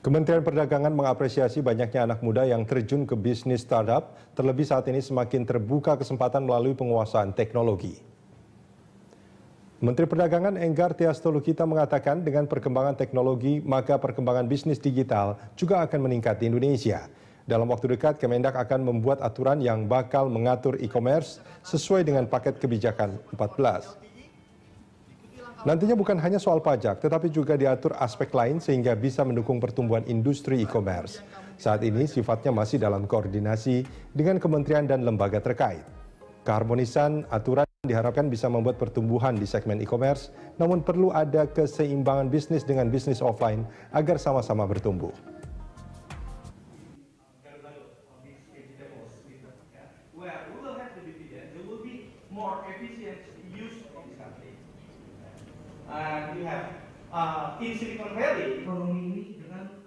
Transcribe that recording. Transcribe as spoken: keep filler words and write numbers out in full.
Kementerian Perdagangan mengapresiasi banyaknya anak muda yang terjun ke bisnis startup, terlebih saat ini semakin terbuka kesempatan melalui penguasaan teknologi. Menteri Perdagangan Enggar Tias Tolukita mengatakan dengan perkembangan teknologi, maka perkembangan bisnis digital juga akan meningkat di Indonesia. Dalam waktu dekat, Kemendak akan membuat aturan yang bakal mengatur e-commerce sesuai dengan paket kebijakan empat belas. Nantinya bukan hanya soal pajak, tetapi juga diatur aspek lain sehingga bisa mendukung pertumbuhan industri e-commerce. Saat ini sifatnya masih dalam koordinasi dengan kementerian dan lembaga terkait. Keharmonisan aturan diharapkan bisa membuat pertumbuhan di segmen e-commerce, namun perlu ada keseimbangan bisnis dengan bisnis offline agar sama-sama bertumbuh. And you have uh, in Silicon Valley, ekonomi ini dengan